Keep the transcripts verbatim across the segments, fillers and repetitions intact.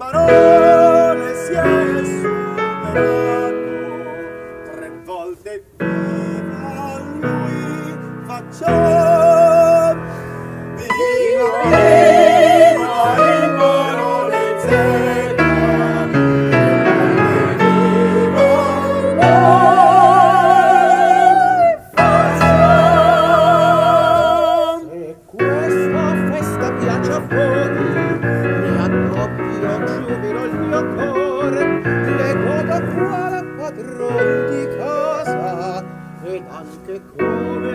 parole si è superato, tre volte viva lui facciamo, viva, viva il barone Zeta, viva noi facciamo. Se questa festa piace a voi, giubilo il mio cuore, le godo qua la padron di casa ed anche come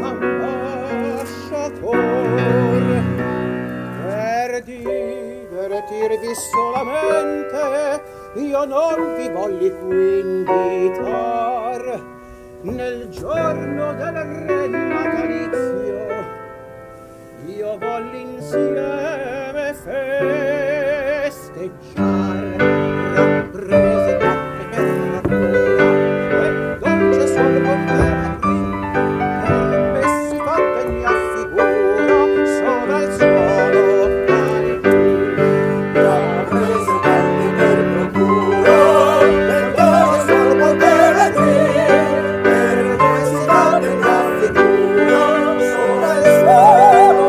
ambasciatore per divertirvi solamente io non vi volli qui invitar nel giorno del re natalizio io volli insieme festeggiare rappresentante per natura e dolce suol con me per me si fatta mia figura sopra il suolo rappresentante per procura per dolce suol con me per me si fatta mia figura sopra il suolo.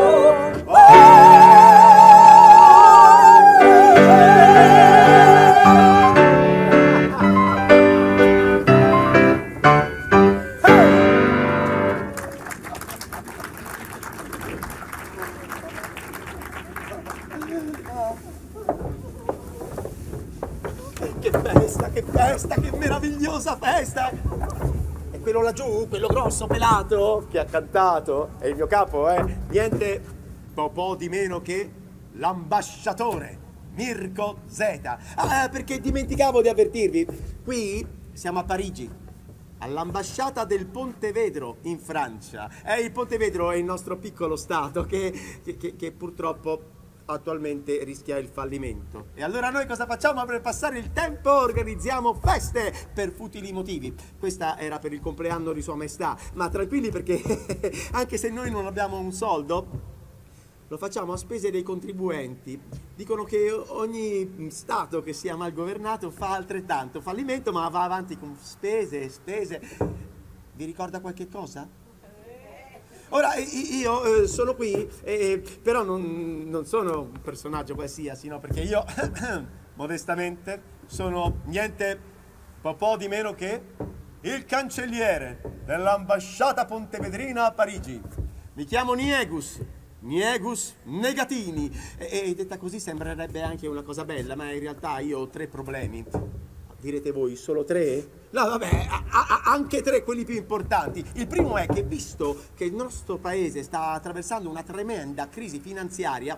Che festa, che festa, che meravigliosa festa! E quello laggiù, quello grosso pelato che ha cantato, è il mio capo, eh? Niente po', po' di meno che l'ambasciatore Mirko Zeta. Ah, perché dimenticavo di avvertirvi, qui siamo a Parigi, all'ambasciata del Pontevedro in Francia. E il Pontevedro è il nostro piccolo stato che, che, che purtroppo attualmente rischia il fallimento. E allora noi cosa facciamo per passare il tempo? Organizziamo feste per futili motivi. Questa era per il compleanno di Sua Maestà, ma tranquilli perché anche se noi non abbiamo un soldo, lo facciamo a spese dei contribuenti. Dicono che ogni stato che sia mal governato fa altrettanto fallimento, ma va avanti con spese e spese. Vi ricorda qualche cosa? Ora, io eh, sono qui, eh, però non, non sono un personaggio qualsiasi, no? Perché io, modestamente, sono niente po', po' di meno che il cancelliere dell'ambasciata pontevedrina a Parigi. Mi chiamo Niegus, Niegus Negatini, e, e detta così sembrerebbe anche una cosa bella, ma in realtà io ho tre problemi. Direte voi, solo tre? No, vabbè, a, a, anche tre, quelli più importanti. Il primo è che, visto che il nostro paese sta attraversando una tremenda crisi finanziaria,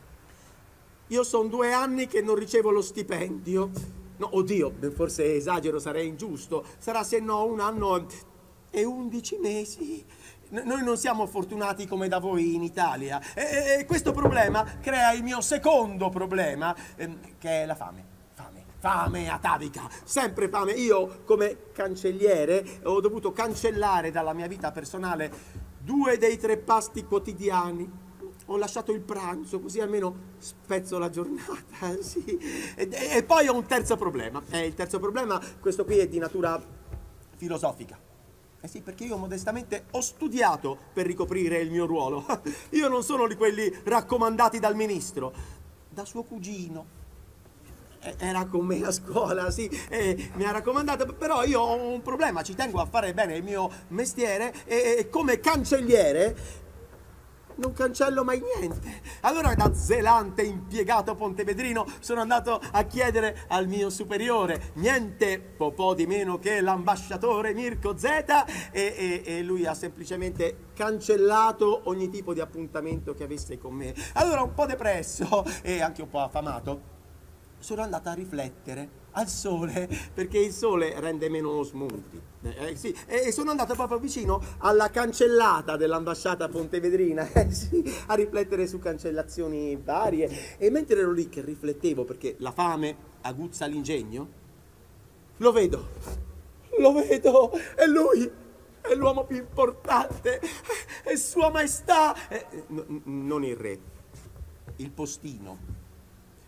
io sono due anni che non ricevo lo stipendio. No, oddio, forse esagero, sarei ingiusto. Sarà se no un anno e undici mesi. Noi non siamo fortunati come da voi in Italia. E, e questo problema crea il mio secondo problema, ehm, che è la fame. Fame atavica, sempre fame. Io, come cancelliere, ho dovuto cancellare dalla mia vita personale due dei tre pasti quotidiani. Ho lasciato il pranzo, così almeno spezzo la giornata, sì. E, e poi ho un terzo problema. Eh, il terzo problema, questo qui è di natura filosofica. Eh sì, perché io modestamente ho studiato per ricoprire il mio ruolo. Io non sono di quelli raccomandati dal ministro, da suo cugino. Era con me a scuola, sì, e mi ha raccomandato, però io ho un problema, ci tengo a fare bene il mio mestiere e, e come cancelliere non cancello mai niente. Allora da zelante impiegato pontevedrino sono andato a chiedere al mio superiore, niente po', po' di meno che l'ambasciatore Mirko Zeta, e, e, e lui ha semplicemente cancellato ogni tipo di appuntamento che avesse con me. Allora, un po' depresso e anche un po' affamato, sono andata a riflettere al sole, perché il sole rende meno smunti. Eh, sì. E sono andato proprio vicino alla cancellata dell'ambasciata pontevedrina, eh, sì, a riflettere su cancellazioni varie. E mentre ero lì che riflettevo, perché la fame aguzza l'ingegno, lo vedo, lo vedo, è lui, è l'uomo più importante, è Sua Maestà, eh, no, non il re, il postino.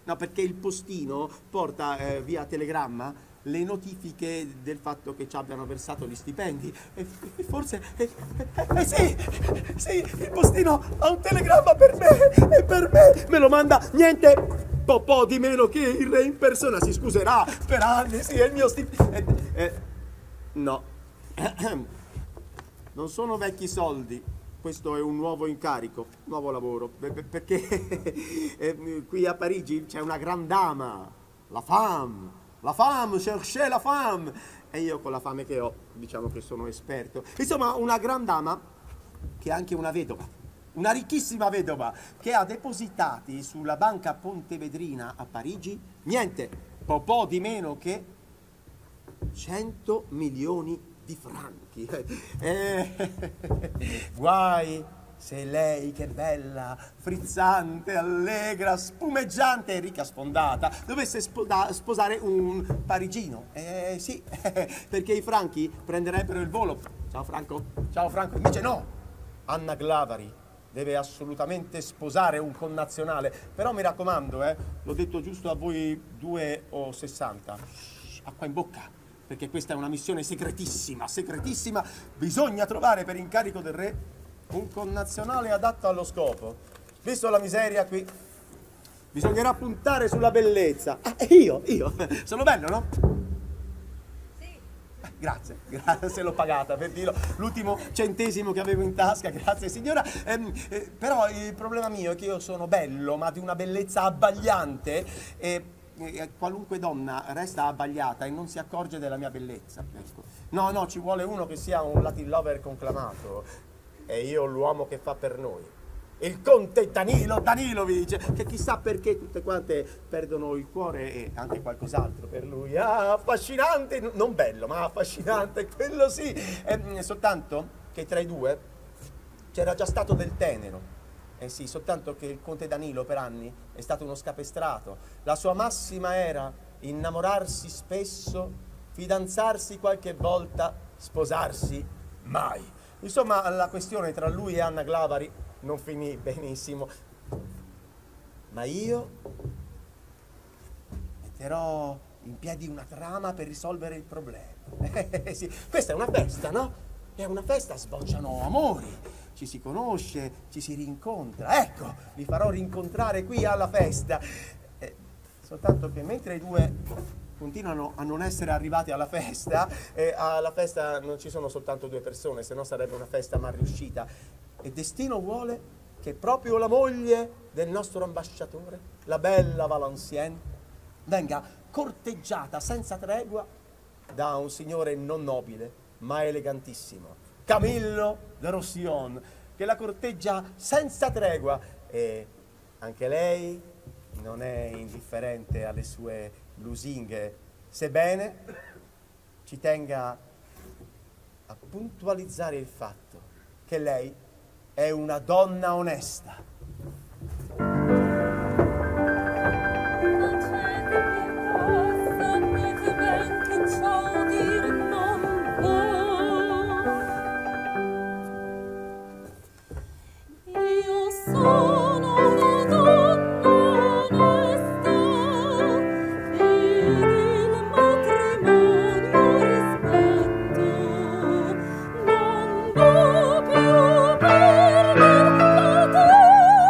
No, perché il postino porta eh, via telegramma le notifiche del fatto che ci abbiano versato gli stipendi. E, e forse... Eh, eh, eh, sì, sì, il postino ha un telegramma per me, e per me me lo manda niente po', po' di meno che il re in persona. Si scuserà per anni, sì, è il mio stipendio. Eh, eh, no, non sono vecchi soldi. Questo è un nuovo incarico, nuovo lavoro, perché eh, qui a Parigi c'è una gran dama, la femme, la femme, cherchez la femme, e io con la fame che ho, diciamo che sono esperto. Insomma, una gran dama che è anche una vedova, una ricchissima vedova, che ha depositati sulla banca Pontevedrina a Parigi, niente, po' po' di meno che cento milioni di franchi. Eh, guai se lei, che bella, frizzante, allegra, spumeggiante e ricca sfondata, dovesse spoda- sposare un parigino. Eh sì, perché i franchi prenderebbero il volo. Ciao Franco, ciao Franco. Invece no, Anna Glavari deve assolutamente sposare un connazionale. Però mi raccomando, eh, l'ho detto giusto a voi due o sessanta. Shh, acqua in bocca, perché questa è una missione segretissima, segretissima. Bisogna trovare per incarico del re un connazionale adatto allo scopo. Visto la miseria qui, bisognerà puntare sulla bellezza. Ah, io, io, sono bello, no? Sì. Grazie, grazie, se l'ho pagata, per dirlo. L'ultimo centesimo che avevo in tasca, grazie signora. Ehm, eh, però il problema mio è che io sono bello, ma di una bellezza abbagliante, e qualunque donna resta abbagliata e non si accorge della mia bellezza. Ecco. No, no, ci vuole uno che sia un Latin lover conclamato, e io l'uomo che fa per noi. Il conte Danilo Danilovic, che chissà perché tutte quante perdono il cuore e anche qualcos'altro per lui. Ah, affascinante, non bello, ma affascinante, quello sì. E, soltanto che tra i due c'era già stato del tenero. Eh sì, soltanto che il conte Danilo per anni è stato uno scapestrato. La sua massima era innamorarsi spesso, fidanzarsi qualche volta, sposarsi mai. Insomma, la questione tra lui e Anna Glavari non finì benissimo. Ma io metterò in piedi una trama per risolvere il problema. Eh sì, questa è una festa, no? È una festa, sbocciano amori. Ci si conosce, ci si rincontra. Ecco, vi farò rincontrare qui alla festa. Eh, soltanto che mentre i due continuano a non essere arrivati alla festa, e alla festa non ci sono soltanto due persone, se no sarebbe una festa mal riuscita. E destino vuole che proprio la moglie del nostro ambasciatore, la bella Valenciennes, venga corteggiata senza tregua da un signore non nobile, ma elegantissimo, Camillo de Roussillon, che la corteggia senza tregua, e anche lei non è indifferente alle sue lusinghe, sebbene ci tenga a puntualizzare il fatto che lei è una donna onesta. Non do più per la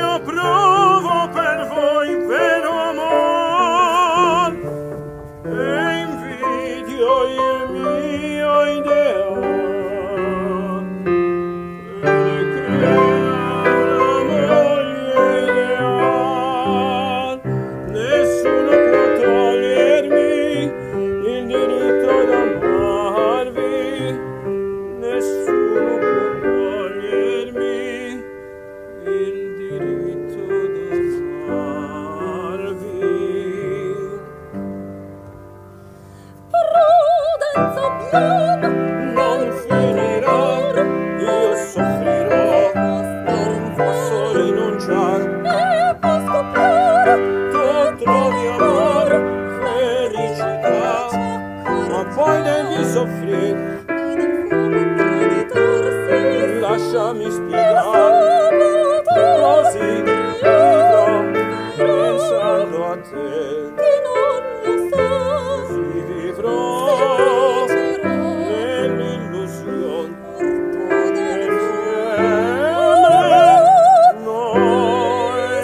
io provo per voi vero amor e invidio il mio ideale perché una moglie ideale nessuno può togliermi il diritto d'amarvi, nessuno può togliermi il diritto d'amarvi. Prudenza piena Non finirà, io soffrirò, non posso rinunciare. e può scoppiare Tu trovi amore, felicità, ma poi devi soffrire. ed il fuoco traditorsi Lasciami spiegare, così vivrò pensando a te. che non lo so Così vivrò nell'illusione che insieme noi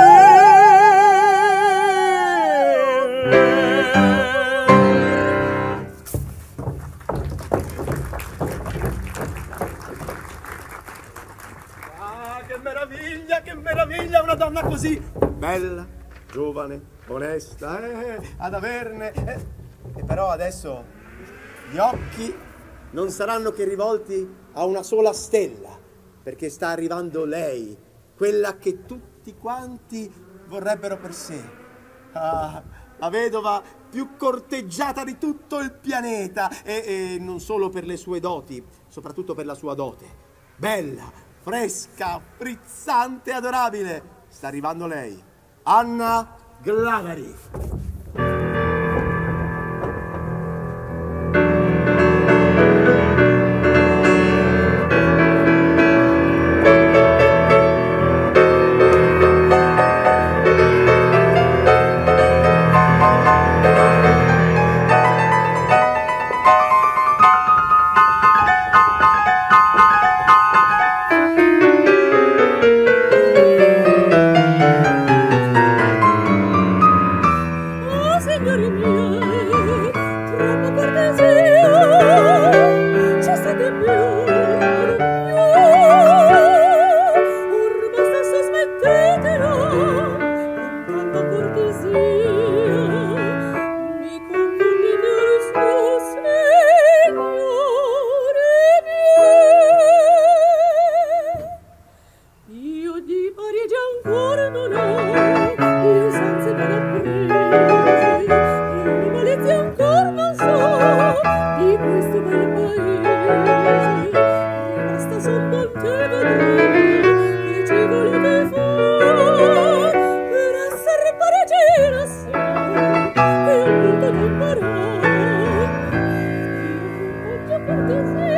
Ah, che meraviglia, che meraviglia, una donna così bella, giovane, onesta, eh, ad averne. eh. E però adesso gli occhi non saranno che rivolti a una sola stella, perché sta arrivando lei, quella che tutti quanti vorrebbero per sé. Ah, la vedova più corteggiata di tutto il pianeta, e, e non solo per le sue doti, soprattutto per la sua dote. Bella, fresca, frizzante, adorabile. Sta arrivando lei, Anna Glavary. oh signori miei troppa cortesia c'è state più or basta se smettetela con tanta cortesia mi confondi questo signore miei io di Parigi ancora non ho io Zanzibar ho presi io di Malizia ancora non so di questo bel paese e basta son con te vedere che ci volete fare per essere parigina sì che ho molto da imparare io faccio cortesia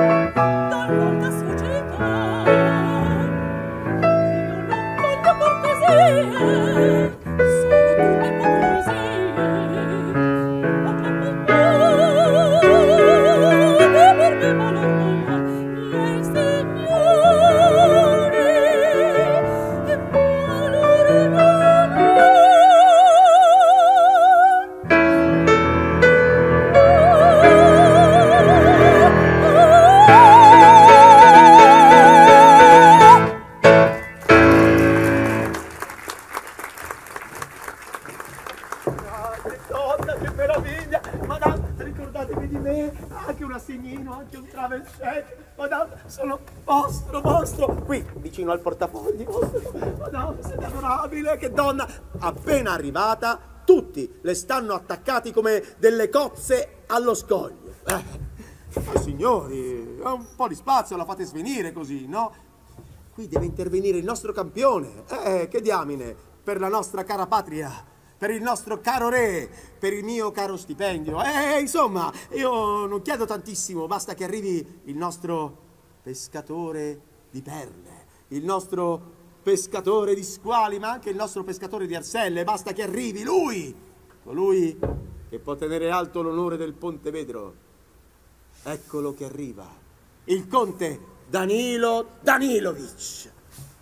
Cortesia Al portafogli vostro. Madonna, siete adorabile, che donna! Appena arrivata, tutti le stanno attaccati come delle cozze allo scoglio. Eh, ma signori, un po' di spazio la fate svenire così, no? Qui deve intervenire il nostro campione. Eh, che diamine, per la nostra cara patria, per il nostro caro re, per il mio caro stipendio. Eh, insomma, io non chiedo tantissimo, basta che arrivi il nostro pescatore di perle, il nostro pescatore di squali, ma anche il nostro pescatore di arselle. Basta che arrivi lui, colui che può tenere alto l'onore del Pontevedro. Eccolo che arriva, il conte Danilo Danilovic.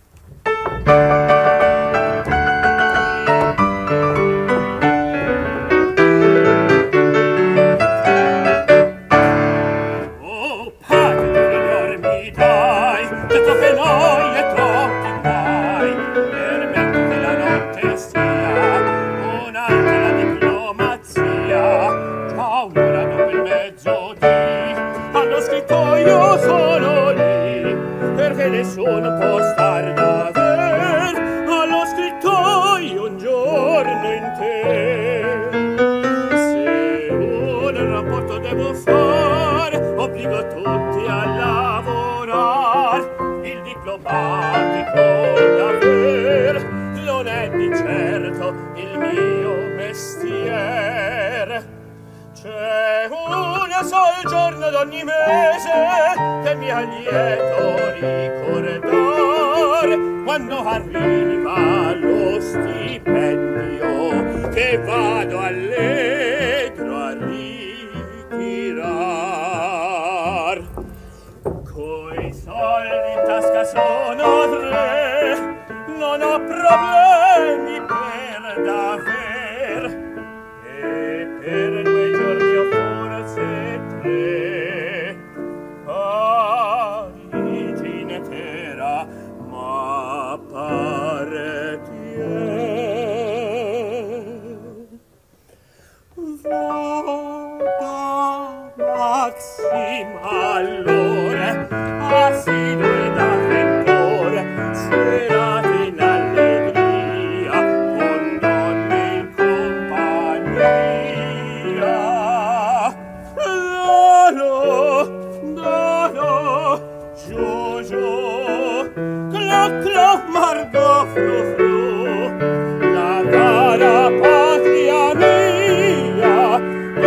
Oh, padre, signore, mi dai detto che noi e troppi guai, permetto che la notte sia un'altra la diplomazia. Già un'ora dopo il mezzodì hanno scritto io sono lì, perché nessuno può star da ver. Hanno scritto io un giorno in te. Se un rapporto devo fare, obbligo tutti a lavorare. Il diplomatico d'aver non è di certo il mio mestiere. C'è un sol giorno d'ogni mese che mi ha lieto ricordar, quando arriva lo stipendio che vado allegro a ritirar. Coi soldi in tasca sono tre, non ho problemi per d'aver, e per due giorni ho forse tre. Parigi intera m'appartiene. Vada Maxim allora, assiduo ed avventore, serate in allegria, con donne in compagnia. Lolo, Dolo, Giugiu, Clo, Clo, Margot, Fru, Fru, la cara patria mia,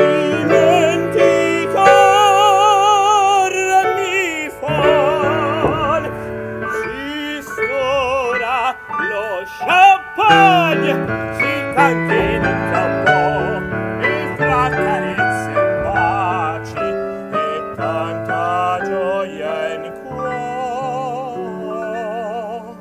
dimenticar mi fan. Si sfora lo champagne, si cantina in campo, e fra carezze e baci, e tanta gioia in cuor.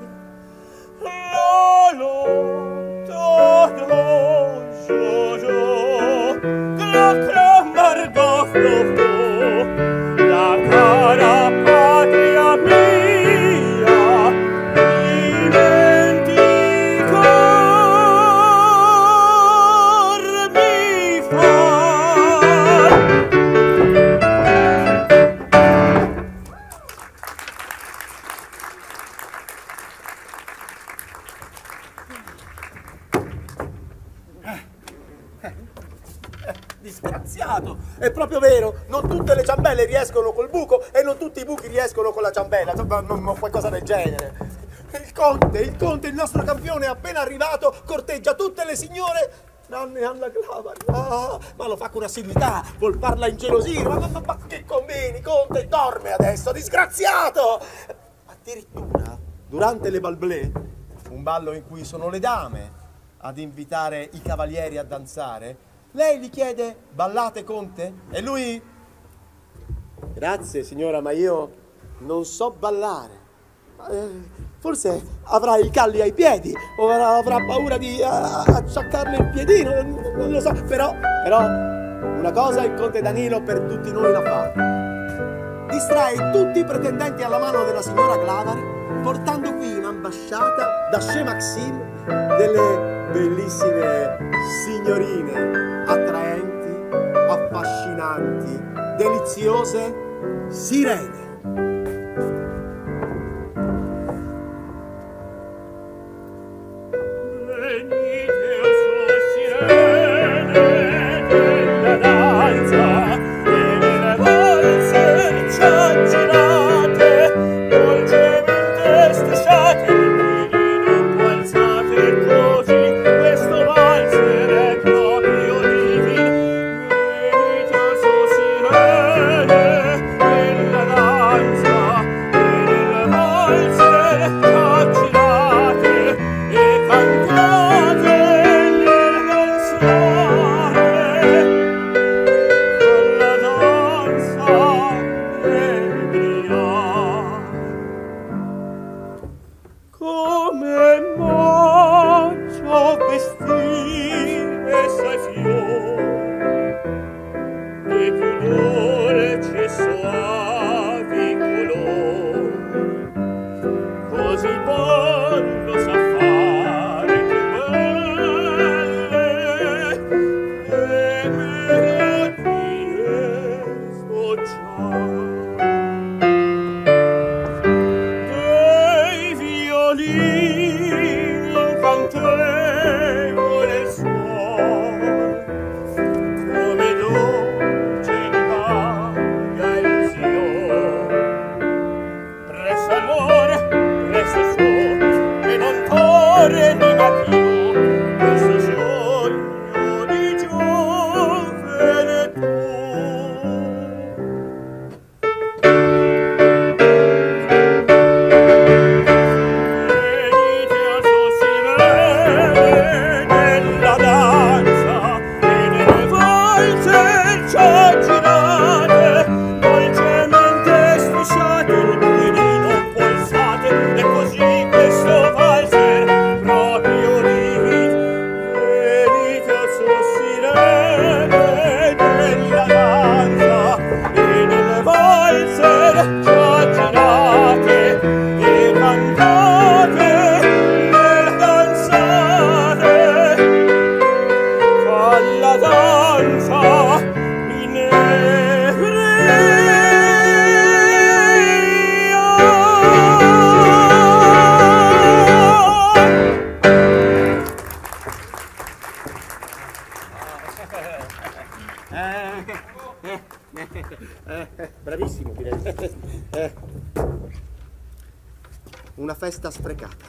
Lolo, Dodo, Jojo, Clo, Clo, Margot, Flo, Flo, la cara patria mia, dimenticar mi fan. Disgraziato, è proprio vero, non tutte le ciambelle riescono col buco e non tutti i buchi riescono con la ciambella, ma non, non qualcosa del genere. Il conte, il conte, il nostro campione è appena arrivato, corteggia tutte le signore tranne Anna Clava. Ah, ma lo fa con assiduità, vuol farla ingelosire. Ma, ma, ma, ma che combini, conte, dorme adesso, disgraziato! Addirittura, durante le balblé, un ballo in cui sono le dame ad invitare i cavalieri a danzare, lei gli chiede: ballate, conte? E lui: grazie signora, ma io non so ballare. Eh, forse avrà i calli ai piedi o avrà, avrà paura di uh, acciaccarle il piedino, non, non lo so, però, però una cosa il conte Danilo per tutti noi la fa: distrae tutti i pretendenti alla mano della signora Clavari, portando qui in ambasciata da Chez Maxime delle bellissime signorine, attraenti, affascinanti, deliziose sirene. Bravissimo, direi. Eh. Una festa sprecata.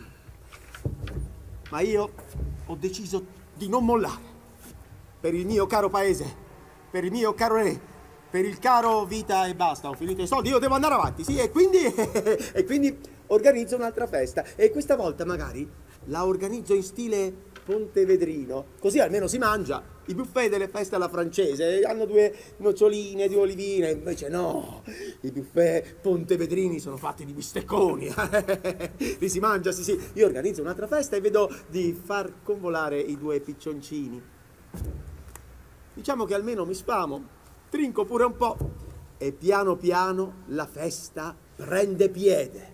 Ma io ho deciso di non mollare. Per il mio caro paese, per il mio caro re, per il caro vita e basta, ho finito i soldi, io devo andare avanti, sì, e quindi, e quindi organizzo un'altra festa. E questa volta magari la organizzo in stile pontevedrino, così almeno si mangia. I buffet delle feste alla francese hanno due noccioline, due olivine, invece no, i buffet pontevedrini sono fatti di bistecconi. Li si mangia, sì sì. Io organizzo un'altra festa e vedo di far convolare i due piccioncini. Diciamo che almeno mi sfamo, trinco pure un po' e piano piano la festa prende piede.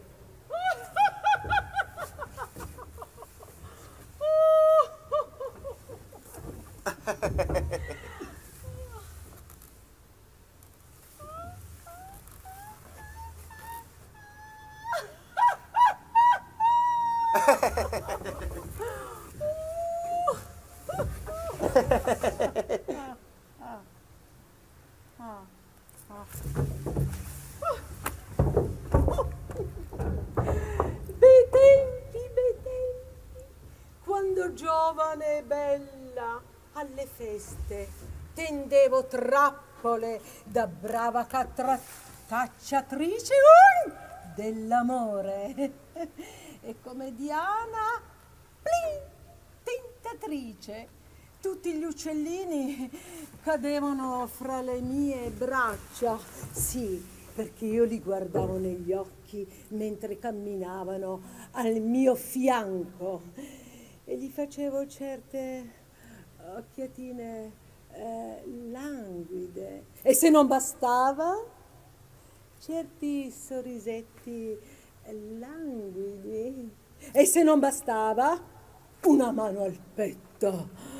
Bei tempi, bei tempi, quando giovane e bella alle feste tendevo trappole da brava catra- cacciatrice uh, dell'amore. e come Diana, plin, tentatrice. Tutti gli uccellini cadevano fra le mie braccia, sì, perché io li guardavo negli occhi mentre camminavano al mio fianco e gli facevo certe occhiatine eh, languide. E se non bastava, certi sorrisetti languidi. E se non bastava, una mano al petto.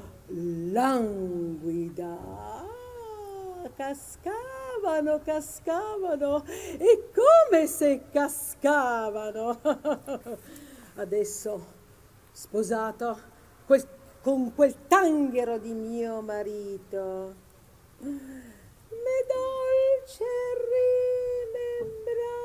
Languida, ah, cascavano, cascavano, e come se cascavano. Adesso, sposato quel, con quel tanghero di mio marito, me dolce rimembrar.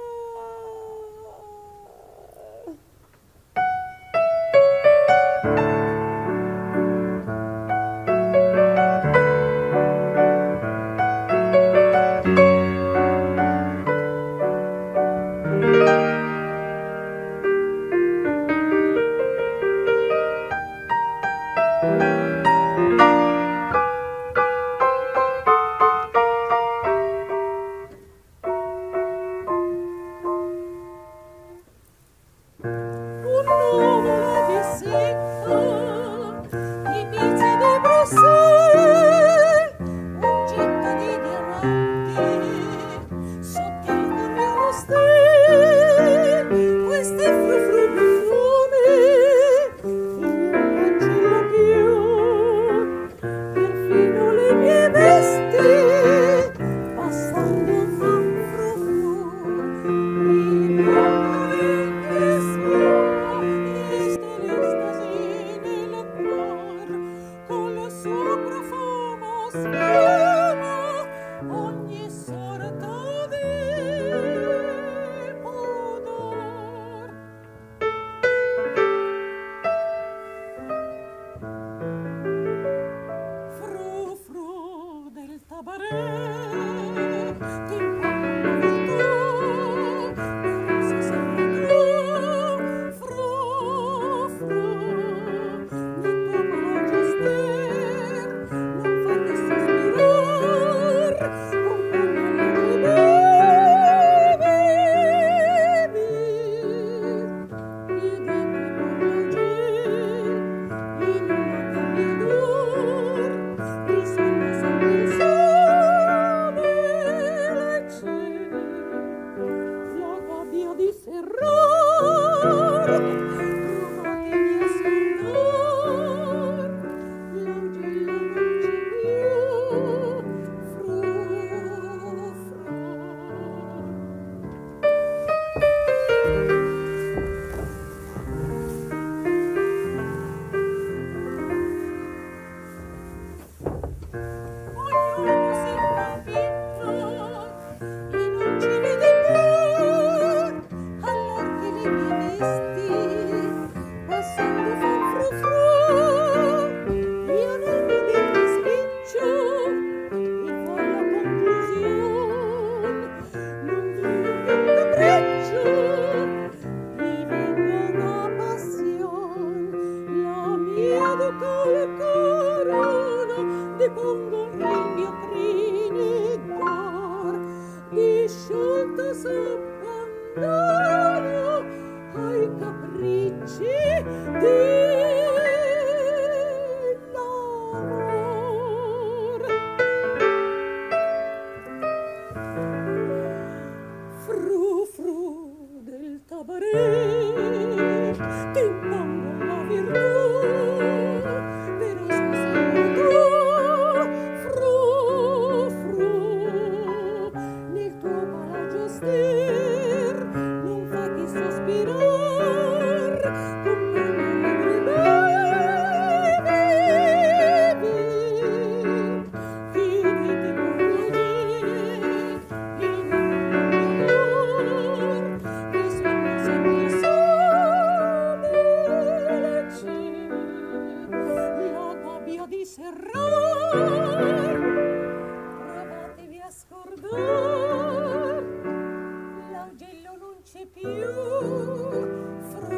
L'augello non c'è più,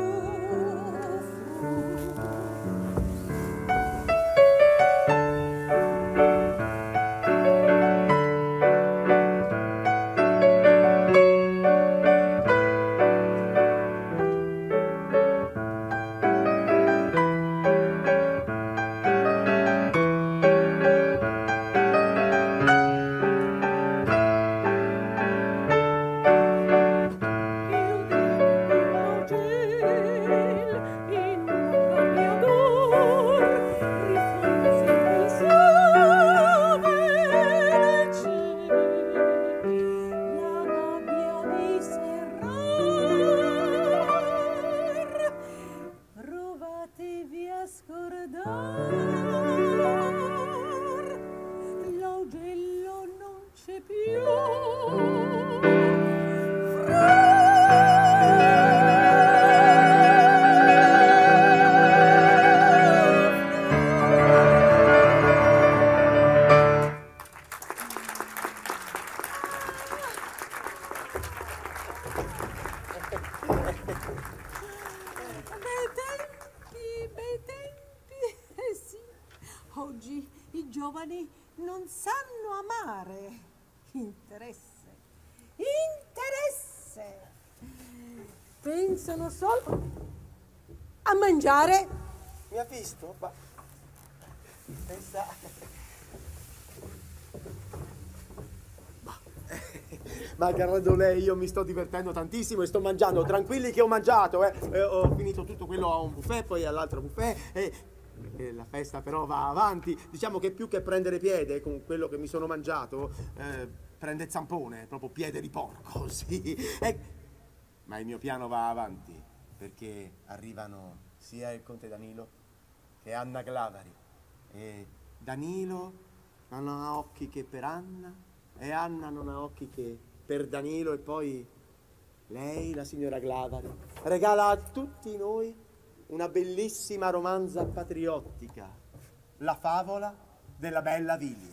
fatevi a scordar, l'augello non c'è più. Bei tempi, bei tempi, eh sì. Oggi i giovani non sanno amare. Interesse, interesse. Pensano solo a mangiare. Mi ha visto? Ma... Pensa... Malgrado lei, io mi sto divertendo tantissimo e sto mangiando. Tranquilli che ho mangiato, eh. Eh, ho finito tutto quello a un buffet, poi all'altro buffet e... e la festa però va avanti. Diciamo che più che prendere piede con quello che mi sono mangiato, eh, prende zampone, proprio piede di porco, sì. E... ma il mio piano va avanti, perché arrivano sia il conte Danilo che Anna Glavari. E Danilo non ha occhi che per Anna, e Anna non ha occhi che per Danilo, e poi lei, la signora Glavari, regala a tutti noi una bellissima romanza patriottica, La favola della bella Viglia.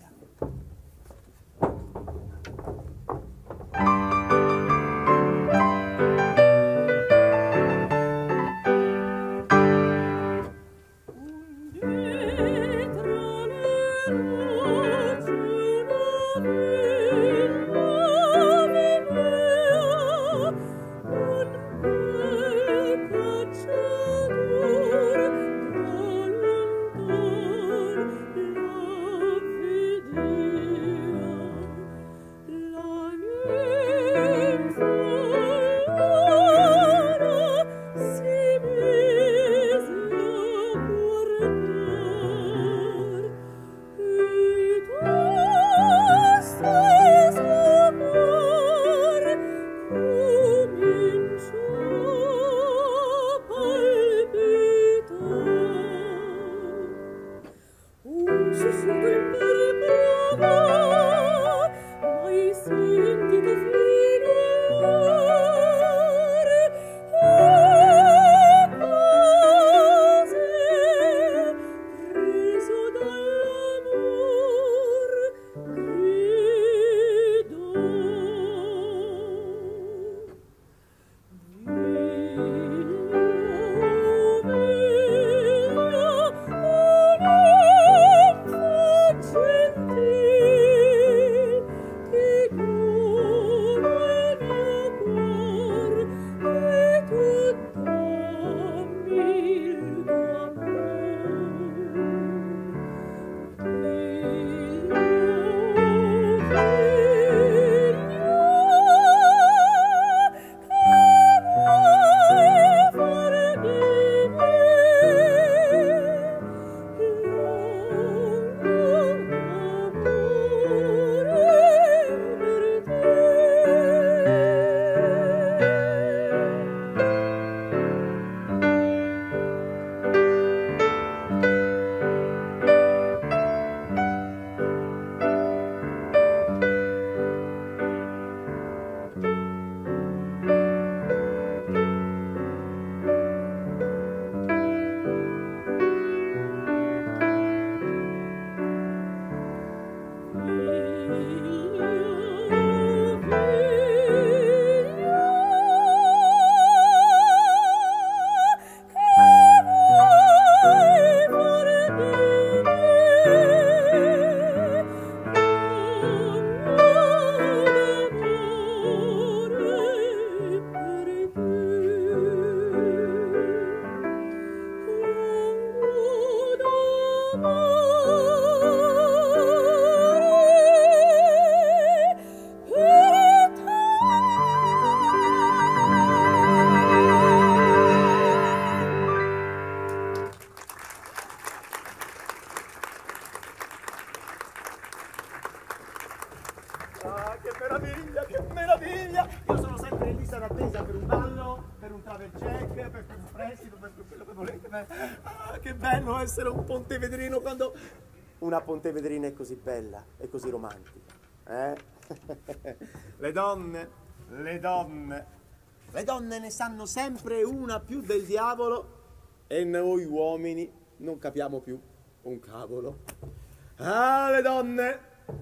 dare il check per un prestito, per quello che volete. Ah, che bello essere un pontevedrino quando una pontevedrina è così bella e così romantica. Eh? Le donne, le donne, le donne ne sanno sempre una più del diavolo e noi uomini non capiamo più un cavolo. Ah, le donne!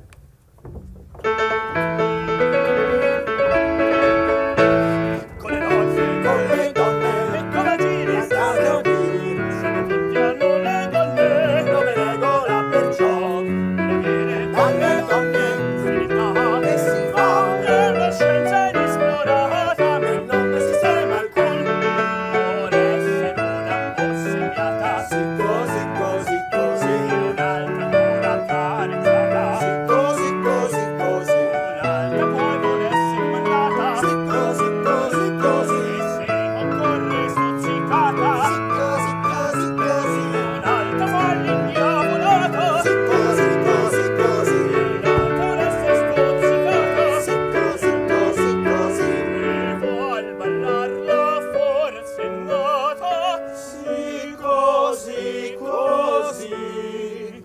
Con le donne, Con le donne, e come giri andate a dire, sono tutti hanno le donne, come regola perciò, preghiere alle donne, civiltà, che si fa, e la scienza inesplorata, e non ne sistema alcun. vuole essere una ossegnata, Sì, così, così, così, un'altra ancora carezzata, sì, così, così, così, un'altra poi vuole essere mandata, sì, così, così, così, e se occorre stuzzicata, sì, così, così, così, un'altra fa l'indiavolata, sì, così, così, così, un'altra resta stuzzicata, sì, così, così, così, e vuol ballarla forse è nata, sì, così, così,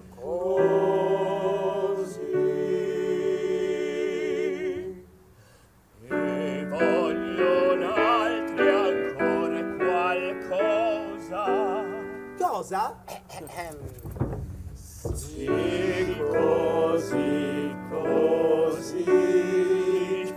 così. e vogliono altri ancora qualcosa. Cosa? Sì, così, così,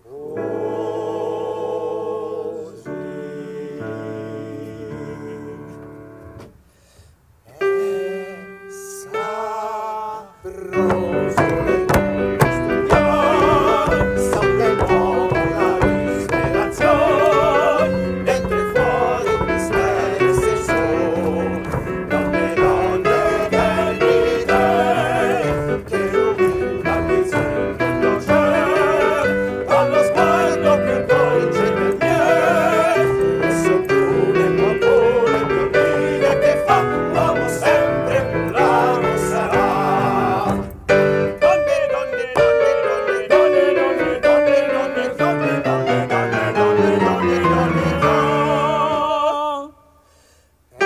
sabroso le donne studiare, sappiamo la disperazione, dentro e fuori un mistero se sono, donne, donne che ride, che illumina il bisogno che c'è, allo sguardo che dolce del miele, e soppure un amore più vile che fa l'uomo sempre un lago sarà. Donne, donne, donne, donne, donne, donne, donne, donne, donne, donne, donne, donne, donne, donne, e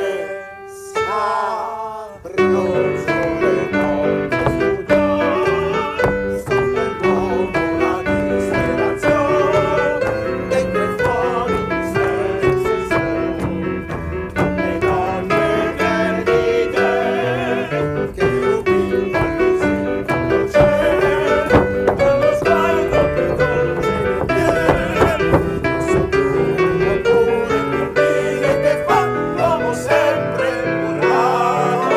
sabroso le donne studiare, son nell'uomo la disperazione, dentro e fuori un mistero si sono, donne, donne che ride, che illumina il visino quando c'è, allo sguardo più dolce del miele, soppure un amore più vile che fa l'uomo sempre un lago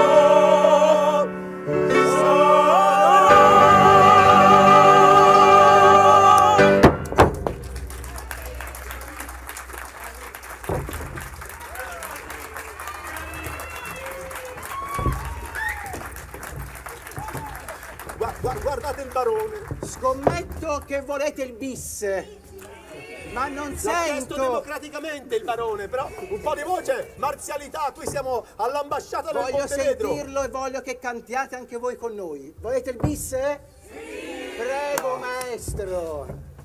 Gua- gua- Guardate il barone. Scommetto che volete il bis. Ma non L'ha chiesto sento. democraticamente il barone, però un po' di voce, marzialità, qui siamo all'ambasciata del Voglio Montenegro. sentirlo e voglio che cantiate anche voi con noi. Volete il bis? Sì. Prego, maestro.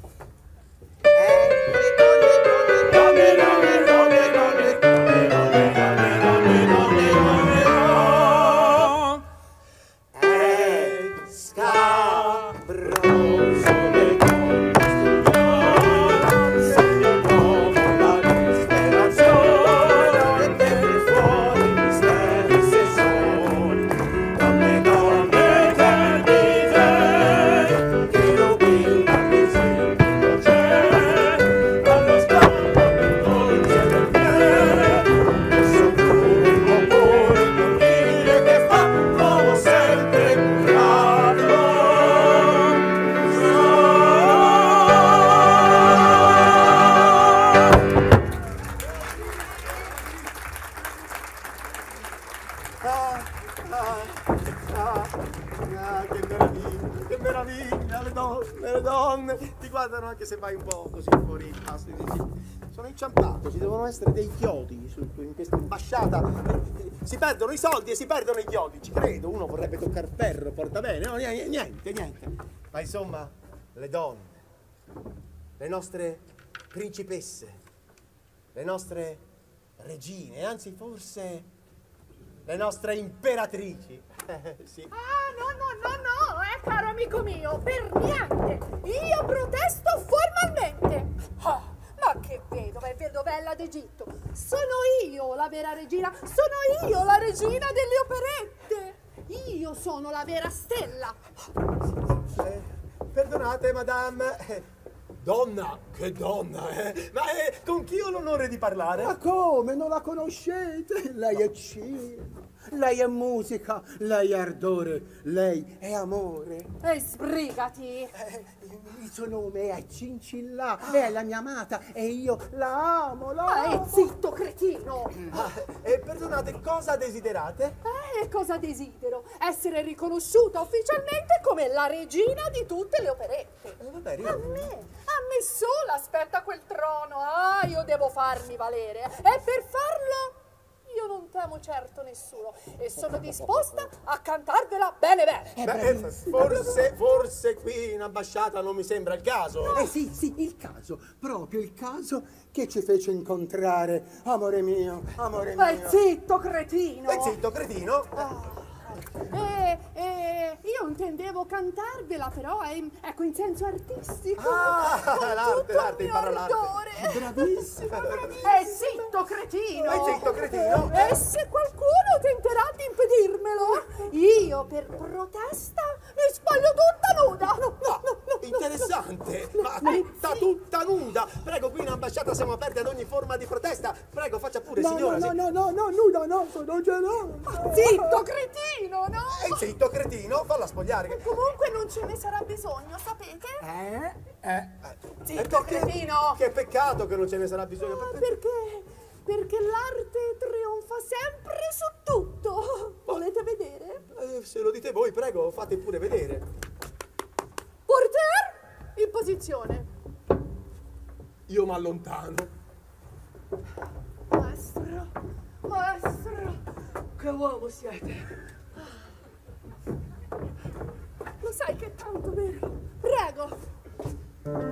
Eh, le donne, donne, donne, donne, donne, donne, donne, donne, donne, donne, donne, donne. È scabroso le donne studiare, sempre come la disperazione, dentro e fuori i misteri se sono, donne, donne che ride, che illumina il visino quando c'è, allo sguardo più dolce del miele, e soppure un amore più vile che fa l'uomo sempre curato. Ah, ah, ah, ah, che meraviglia, che meraviglia, le donne, le donne ti guardano anche se vai un po' così fuori il pasto e dici, sono inciampato, ci devono essere dei chiodi su- in questa ambasciata, si perdono i soldi e si perdono i chiodi, ci credo, uno vorrebbe toccare ferro, porta bene, no, niente, niente, niente, ma insomma, le donne, le nostre principesse, le nostre regine, anzi forse le nostre imperatrici. Eh, sì. Ah, no, no, no, no, eh, caro amico mio, per niente. Io protesto formalmente. Ah, ma che vedova e vedovella d'Egitto. Sono io la vera regina, sono io la regina delle operette. Io sono la vera stella. Eh, perdonate, madame. Eh, donna, che donna, eh? Ma eh, con chi ho l'onore di parlare? Ma come? Non la conoscete? Lei è cinema, lei è musica, lei è ardore, lei è amore. E sbrigati. Eh, il suo nome è Cincilla, è la mia amata e io la amo, la Ma amo. è zitto, cretino. Ah, eh, perdonate, cosa desiderate? Eh, cosa desidero? Essere riconosciuta ufficialmente come la regina di tutte le operette. Eh, vabbè, A ri- me, a me sola aspetta quel trono. Ah, io devo farmi valere. E per farlo io non temo certo nessuno e sono disposta a cantarvela bene bene. Beh, eh, forse, forse qui in ambasciata non mi sembra il caso. Eh sì, sì, il caso, proprio il caso che ci fece incontrare, amore mio, amore Eh, mio. zitto, cretino. E zitto, cretino. Ah, eh, eh, io intendevo cantarvela, però è, ecco, in senso artistico. Ah, con l'arte, tutto l'arte, il mio impara l'arte. ardore. Bravissima, Eh, zitto, cretino. Eh, zitto, cretino. E se qualcuno tenterà di impedirmelo, io per protesta mi spoglio tutta nuda. No, no, no, no. Interessante, ma Ma- tutta, tutta nuda. Prego, qui in ambasciata siamo aperti ad ogni forma di protesta. Prego, faccia pure, No, signora. no, sì. no, no, no, nuda, no, sono gelosa. Zitto, cretino, no? E zitto, cretino, falla spogliare. Comunque non ce ne sarà bisogno, sapete? Eh, eh. Zitto, E perché- cretino. Che peccato che non ce ne sarà bisogno. Ah, perché? Perché l'arte trionfa sempre su tutto. Volete vedere? Eh, se lo dite voi, prego, fate pure vedere. Porter, in posizione. Io mi allontano. Maestro, maestro, che uomo siete. Lo sai che è tanto vero? Prego.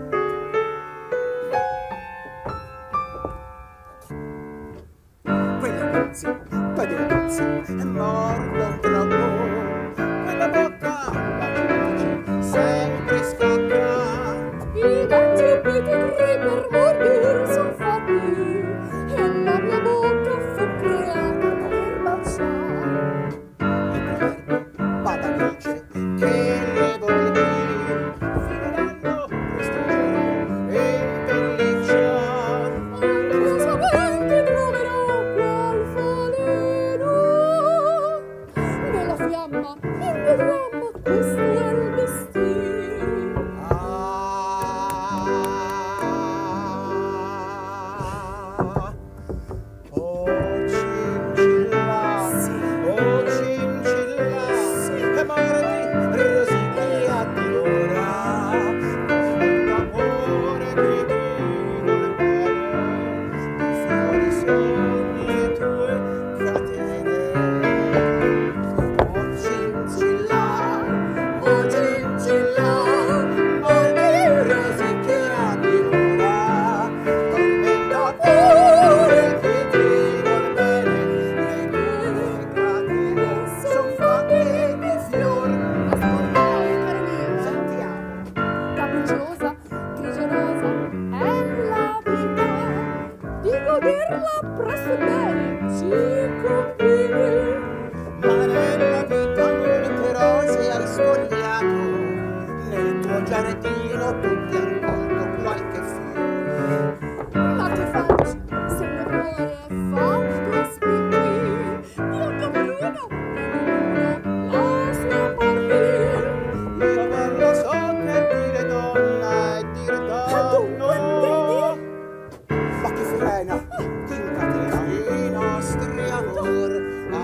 Quella pazzi, quella pazzi, è morto troppo. Quella bocca, baci, baci, sempre scocca. I denti e pietre per morder son fatti e la mia bocca fu creata per baciare. Il proverbio badanice che le volpi finiranno questo giorno e pelliccia. Amorosamente troverò qual faleno nella fiamma, nel dramma, questo è il destino. Ah, oh Cincilla, oh Cincilla, che mordi rosicchia di ora, d'amore che dico il bene, di fiori sogni e tue catene. Oh Cincilla, oh Cincilla, mordi rosicchia di ora, tormenta pure che dico il bene, le tue catene son fatte di fiori. Ascoltate, cari miei. Sentiamo. Capricciosa, grigiosa è la vita, di goderla presto e bene ci conviene. Ma nella vita molte rose hai sfogliato, nel tuo giardino tutti han colto qualche fiore. Ma che faccio se il mio cuore è fatto a spicchi? Io cammino, ognuno la sua parte. Io ben lo so che dire donna è dire donno. Ma chi frena, chi incatena i nostri amor,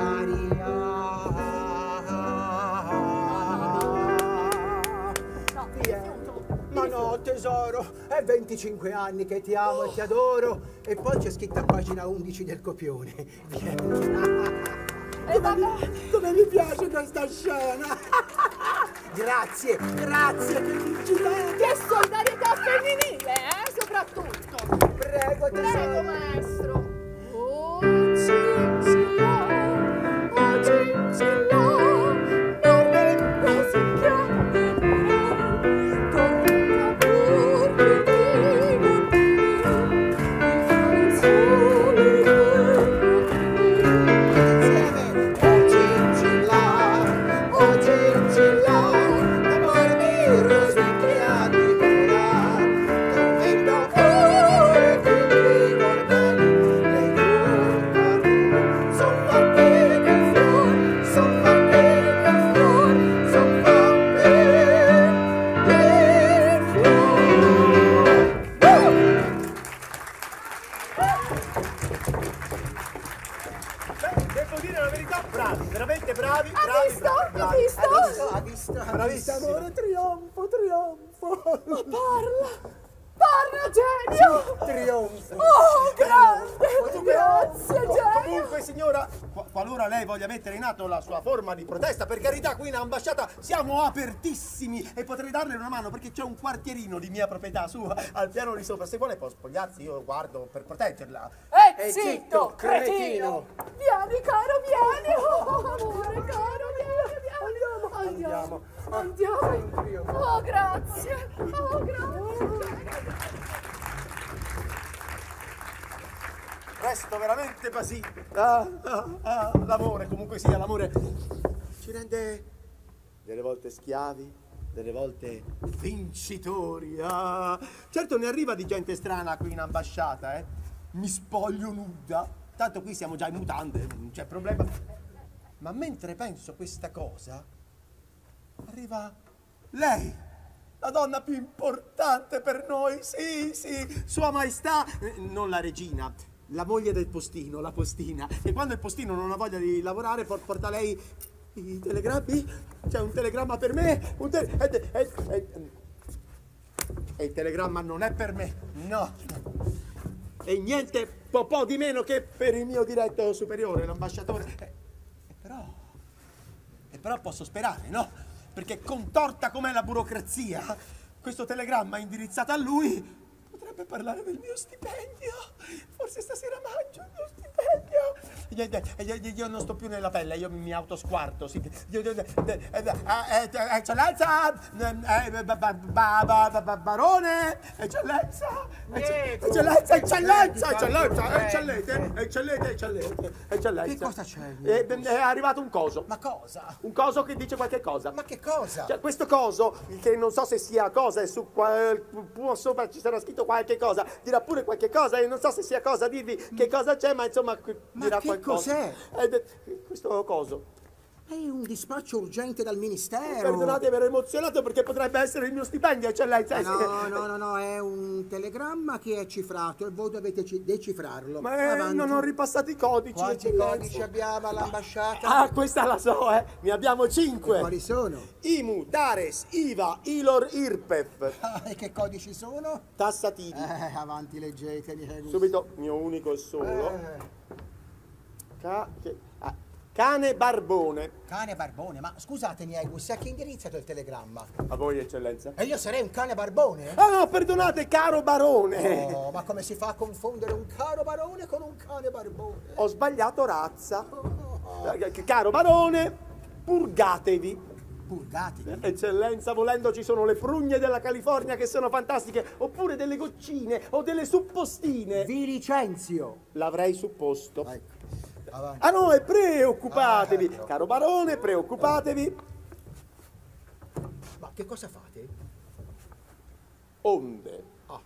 Maria. No, Via. rifiuto. Ma no, tesoro, è venticinque anni che ti amo e ti adoro. E poi c'è scritta a pagina undici del copione. Vieni. E vabbè, Come mi piace questa scena! Grazie, grazie, che vincità! che solidarietà femminile, eh, soprattutto. Prego, prego, Prego, tesoro. maestro. Oh, cicilla, oh, cicilla, non mi rosicchiare, torna pure di notte, il sole Insieme. Oh cicilla, oh cicilla, d'amor mi rosicchiati vola, tormento pure di notte, le curva son fatte di flor, son fatte di flor, son fatte di Beh, devo dire la verità, bravi, veramente bravi, Ha bravi, visto? bravi, Ha bravi. visto? Ha visto? Ha visto? Bravissimo. Amore, trionfo, trionfo. Ma parla! Parla, genio! Trionfo. Oh, grande! Quanto Grazie, bello. genio! Comunque, signora, qua- qualora lei voglia mettere in atto la sua forma di protesta, per carità, qui in ambasciata siamo apertissimi e potrei darle una mano perché c'è un quartierino di mia proprietà sua al piano di sopra. Se vuole può spogliarsi, io guardo per proteggerla. E E zitto, zitto, cretino! cretino. Vieni, caro, vieni! Oh, amore, caro, vieni, vieni! Andiamo. Andiamo! Andiamo. Oh, grazie! Oh, grazie! Resto veramente basito. Ah, ah, ah, l'amore, comunque sia, l'amore ci rende delle volte schiavi, delle volte vincitori. Ah. Certo ne arriva di gente strana qui in ambasciata, eh. Mi spoglio nuda, tanto qui siamo già in mutande, non c'è problema. Ma mentre penso questa cosa, arriva lei, la donna più importante per noi, sì, sì, Sua Maestà, eh, non la regina, la moglie del postino, la postina. E quando il postino non ha voglia di lavorare, por- porta lei i telegrammi. C'è un telegramma per me, un te- e, e- e- e il telegramma non è per me, no. E niente po', po' di meno che per il mio diretto superiore, l'ambasciatore. E, e però, e però posso sperare, no? Perché contorta com'è la burocrazia, questo telegramma indirizzato a lui potrebbe parlare del mio stipendio. Forse stasera mangio il mio stipendio. Io, io- io non sto più nella pelle, io mi autosquarto. Sì. Io- io- eh, eh, eh, eh, Eccellenza, eh, eh, ba- ba- ba- ba- ba- barone, eccellenza, ecce- Prego. eccellenza, eccellenza, eccellenza, Prego. eccellente, eccellente, eccellente, eccellenza. Che cosa c'è? Eh, È arrivato un coso. Ma cosa? Un coso che dice qualche cosa. Ma che cosa? Cioè, questo coso, che non so se sia cosa, e su qual, sopra ci sarà scritto qualche cosa, dirà pure qualche cosa, e non so se sia cosa dirvi che cosa c'è, ma insomma qui Ma dirà che qualcosa. cos'è? Ed è- questo coso. È un dispaccio urgente dal ministero. Perdonate, mi ero emozionato perché potrebbe essere il mio stipendio, eccellenza. No, no, no, no, è un telegramma che è cifrato e voi dovete ci- decifrarlo. Ma eh, Avanti. non ho ripassato i codici. Quanti eccellenza. codici abbiamo all'ambasciata? Ah, questa la so, eh. Ne abbiamo cinque. Quali sono? Imu, Dares, I V A, Ilor, Irpef. Ah, e che codici sono? Tassativi. Eh, avanti, leggeteli. eh, Subito, mio unico e solo. Eh, Ca- che- ah, cane barbone. cane barbone, ma scusatemi, Egus, a chi è indirizzato il telegramma? A voi, eccellenza. E io sarei un cane barbone? Ah no, perdonate, caro barone. Oh, ma come si fa a confondere un caro barone con un cane barbone? Ho sbagliato razza. Eh, Caro barone, purgatevi. Purgatevi. Eccellenza, volendo ci sono le prugne della California che sono fantastiche, oppure delle goccine o delle suppostine. Vi licenzio. L'avrei supposto. Ecco, avanti. Ah no, e preoccupatevi. Ah, ecco. Caro barone, preoccupatevi. Ma che cosa fate? Onde.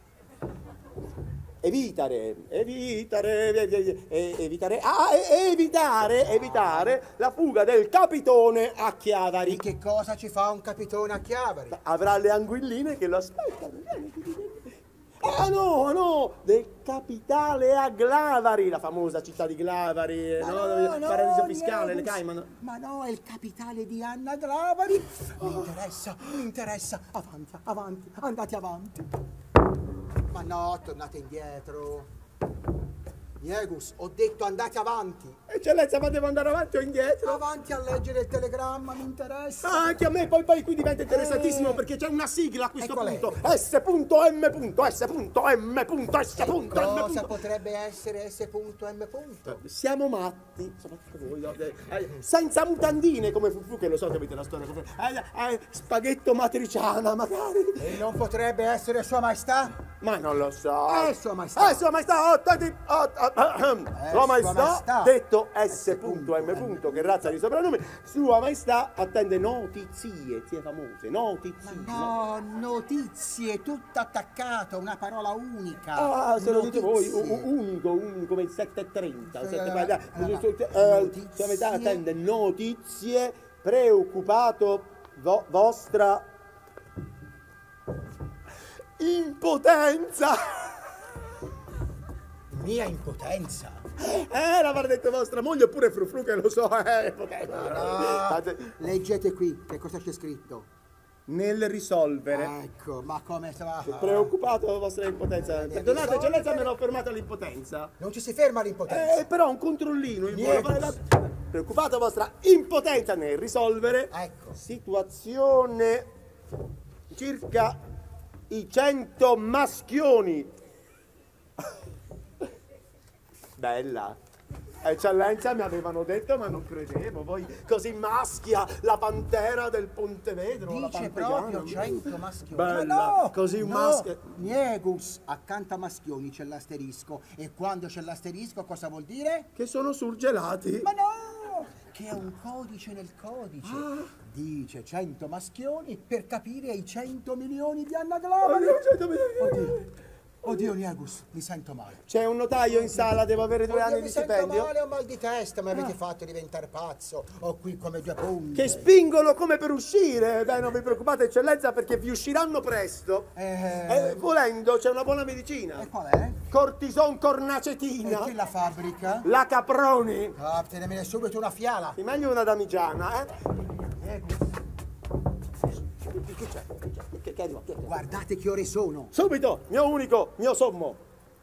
Evitare, evitare, eh, eh, evitare, ah, eh, evitare, evitare la fuga del capitone a Chiavari. E che cosa ci fa un capitone a Chiavari? Avrà le anguilline che lo aspettano. Ah no, ah no, del capitale a Glavari, la famosa città di Glavari, Ma no, no, no, paradiso fiscale, le Negus. Cayman. Ma no, è il capitale di Anna Glavari. Mi interessa, mi interessa. Avanti, avanti, andate avanti. Ma no, tornate indietro. Niegus, ho detto andate avanti. Eccellenza, ma devo andare avanti o indietro? Avanti a leggere il telegramma, mi interessa. Ah, anche a me, poi, poi qui diventa interessantissimo Eh. perché c'è una sigla a questo E qual è? punto. S punto M punto, S punto M punto, S punto M Cosa punto. potrebbe essere S punto M punto? Siamo matti, soprattutto voi, no? Eh, eh, senza mutandine come Fufu, che lo so che avete la storia. come- Eh, eh, spaghetto matriciana, magari. E non potrebbe essere Sua Maestà? Ma non lo so. Eh, Sua Maestà. Eh, Sua Maestà, oh, tanti- oh, oh, ahem. Eh, Sua Sua Maestà, Maestà. detto S punto M punto, che razza di soprannome, Sua Maestà attende notizie, zie famose, notizie. No, notizie, tutto attaccato, una parola unica. Ah, se lo dite voi, u- Notizie. u- unico, unico, come il sette e trenta. Eh, sette- eh, ma- eh, eh, notizie. Sua Maestà attende notizie, preoccupato vo- vostra impotenza. Mia impotenza. Eh, l'avrà detto vostra moglie oppure Frufru, che lo so, eh, Ah, potete. leggete qui, che cosa c'è scritto? Nel risolvere. Ecco, ma come se va? Preoccupato della vostra impotenza. Nel Perdonate, risolvere- eccellenza, me l'ho fermata l'impotenza. Non ci si ferma l'impotenza. Eh, però un controllino. Il Niente. buono vale la- Preoccupato della vostra impotenza nel risolvere. Ecco. Situazione circa i cento maschioni. Bella. Eccellenza, mi avevano detto, ma non credevo. Voi così maschia la pantera del Pontevedro. la Dice Pantegana. proprio cento maschioni. Bella, Ma no, così un no. maschio. Niegus, accanto a maschioni c'è l'asterisco. E quando c'è l'asterisco cosa vuol dire? Che sono surgelati. Ma no! Che è un codice nel codice. Ah. Dice cento maschioni per capire i cento milioni di anagrammi. Oddio, cento milioni. Oddio, oddio Niegus, mi sento male. C'è un notaio in sala, devo avere due Oddio, anni mi di sento stipendio. male, ho mal di testa, mi avete fatto diventare pazzo. Ho qui come due punte. Che spingono come per uscire. Beh, non vi preoccupate, eccellenza, perché vi usciranno presto. Eh, Eh, volendo, c'è una buona medicina. e qual è? Cortison E cornacetina. chi la fabbrica? La Caproni. Ah, tenemene subito una fiala. Di meglio una damigiana, eh? Niegus, Che c'è? Che c'è? Che, che arriva? Che arriva? guardate che ore sono. Subito, mio unico, mio sommo.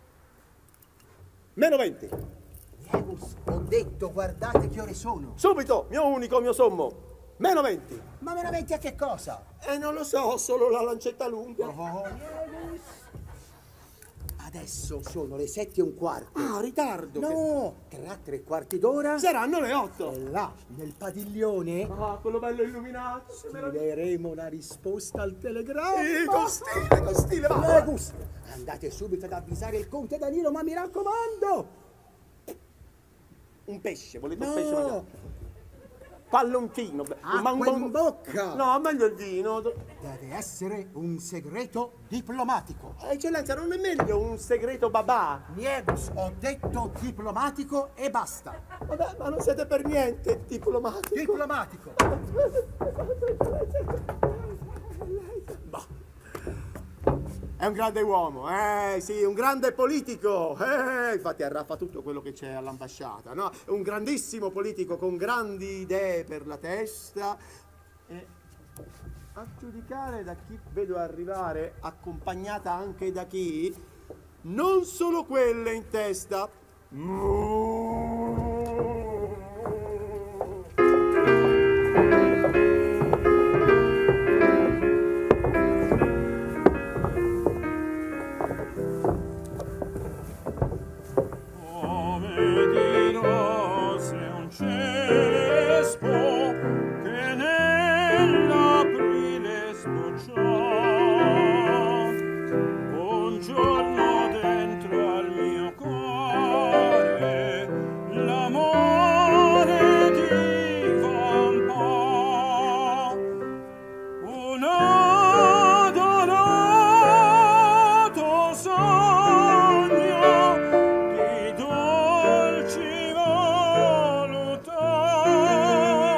Meno venti. Niegus, ho detto guardate che ore sono. Subito, mio unico, mio sommo. Meno venti. Ma veramente a che cosa? Eh, non lo so, ho solo la lancetta lunga. Oh, Niegus. Adesso sono le sette e un quarto. Ah, ritardo. che- No, tra tre quarti d'ora. Saranno le otto. E là, nel padiglione, Ah, quello bello illuminato. che meraviglia. scriveremo la risposta al telegramma. Sì, con stile, con stile, va. Niegus, andate subito ad avvisare il conte Danilo, ma mi raccomando. Un pesce, volete un No. pesce? mangiare? Palloncino. beh, Acqua un- un- in bocca. No, meglio il vino. Deve essere un segreto diplomatico. Eh, Eccellenza, non è meglio un segreto babà? Niegus, ho detto diplomatico e basta. Vabbè, ma non siete per niente diplomatico. Diplomatico. È un grande uomo, eh sì, un grande politico. Eh, infatti arraffa tutto quello che c'è all'ambasciata, no? È un grandissimo politico con grandi idee per la testa. E a giudicare da chi vedo arrivare, accompagnata anche da chi, non solo quelle in testa. Come di rose un cespo che nell'aprile sbocciò, un giorno dentro al mio cuore l'amore divampò, un adorato sogno di dolci voluttà.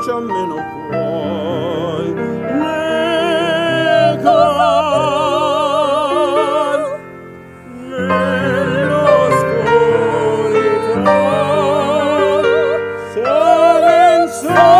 invece a me non puoi negar nell'oscurità sola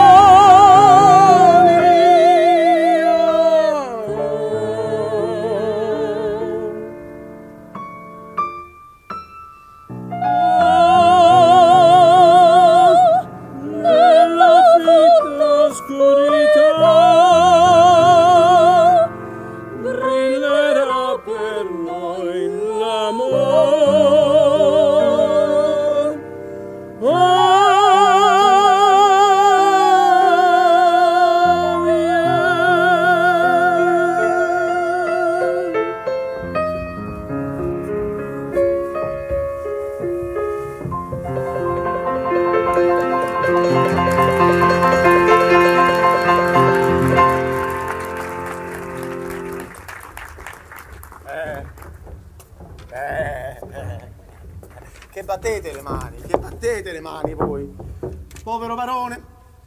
Che battete le mani, che battete le mani voi. Povero barone,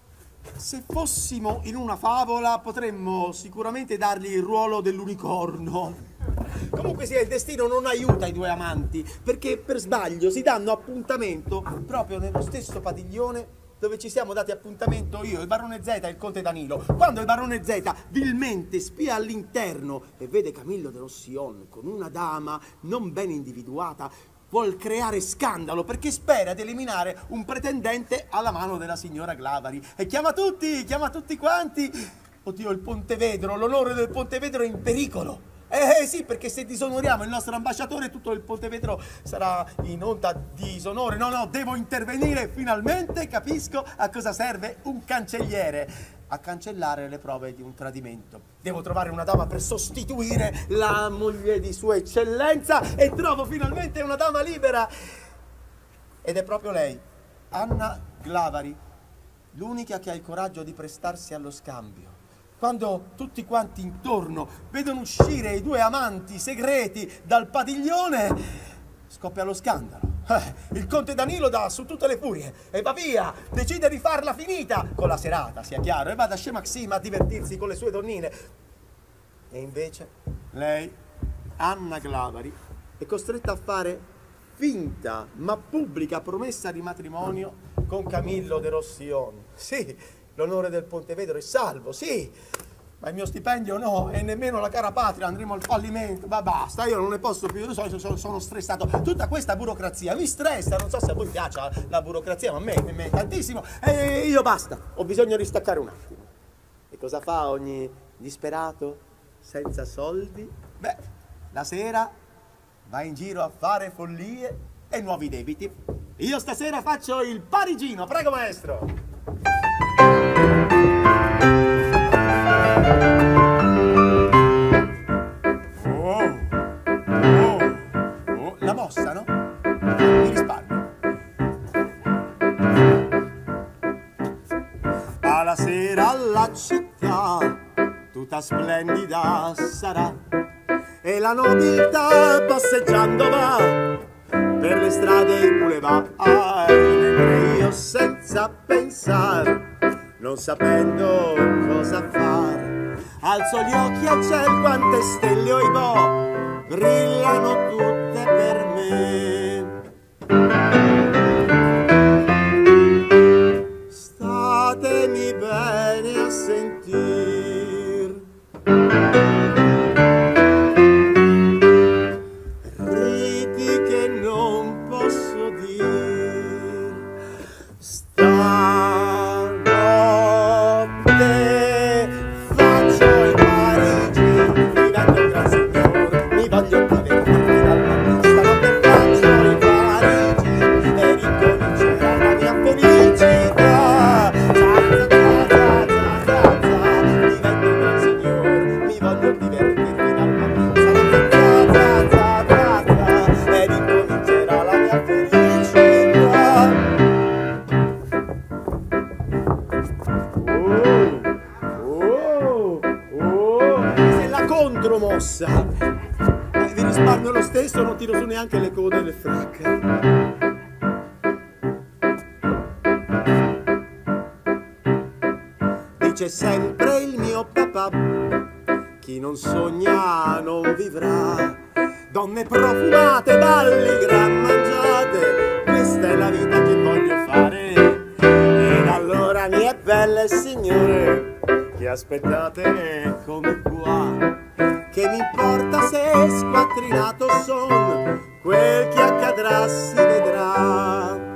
se fossimo in una favola potremmo sicuramente dargli il ruolo dell'unicorno. Comunque sia, il destino non aiuta i due amanti, perché per sbaglio si danno appuntamento proprio nello stesso padiglione dove ci siamo dati appuntamento io, il barone Z e il conte Danilo. Quando il barone Z vilmente spia all'interno e vede Camillo de Rossion con una dama non ben individuata, vuol creare scandalo perché spera di eliminare un pretendente alla mano della signora Glavari. E chiama tutti, chiama tutti quanti. Oddio, il Pontevedro, l'onore del Pontevedro è in pericolo. Eh sì, perché se disonoriamo il nostro ambasciatore tutto il Pontevedro sarà in onda di disonore. No, no, devo intervenire, finalmente capisco a cosa serve un cancelliere. A cancellare le prove di un tradimento. Devo trovare una dama per sostituire la moglie di sua eccellenza e trovo finalmente una dama libera. Ed è proprio lei, Anna Glavari, l'unica che ha il coraggio di prestarsi allo scambio. Quando tutti quanti intorno vedono uscire i due amanti segreti dal padiglione, scoppia lo scandalo. Eh, il conte Danilo dà su tutte le furie e va via, decide di farla finita con la serata, sia chiaro, e va da Scemaxima a divertirsi con le sue donnine. E invece lei, Anna Glavari, è costretta a fare finta ma pubblica promessa di matrimonio con Camillo de Rossion. Sì, l'onore del Pontevedro è salvo, sì, ma il mio stipendio no, e nemmeno la cara patria, andremo al fallimento. Ma basta, io non ne posso più, io sono, sono, sono stressato. Tutta questa burocrazia mi stressa, non so se a voi piace la burocrazia, ma a me, a me tantissimo. E io basta, ho bisogno di staccare un attimo. E cosa fa ogni disperato senza soldi? Beh, la sera va in giro a fare follie e nuovi debiti. Io stasera faccio il parigino, prego maestro. Oh, oh, oh, la mossa, no? Mi risparmio. Alla sera la città tutta splendida sarà e la nobiltà passeggiando va per le strade e i boulevard, mentre io senza pensare, non sapendo cosa far, alzo gli occhi al cielo, quante stelle oibò brillano tutte per me. Statemi bene a sentir, riti che non posso dir. Stanotte faccio i Parigi, divento un gran signor, mi voglio divertirmi dal mattino. Stanotte faccio i Parigi e ricomincerà la mia felicità. Divento un gran signor, mi voglio divertirmi dal mattino. E ricomincerà la mia felicità. Oh, oh, oh, se la contromossa. Eh, vi risparmio lo stesso, non tiro su neanche le code del frac. c'è sempre il mio papà. Chi non sogna non vivrà. Donne profumate, balli, gran mangiate, questa è la vita che voglio fare. Ed allora, mie belle signore, che aspettate, eccomi qua. Che mi importa se squattrinato son, quel che accadrà si vedrà.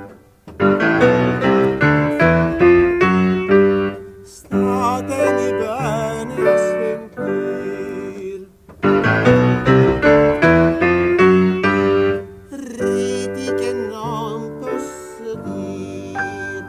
Statemi bene a sentir riti che non posso dir.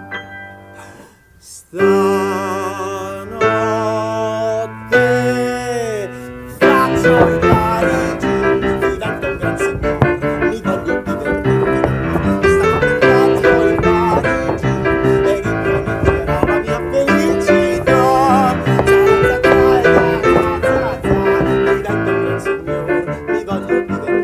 Stanotte faccio i Parigi, divento un gran signore, mi voglio divertire. Stanotte faccio i Parigi e ricomincerà la mia felicità. Divento un gran signore, mi voglio divertire.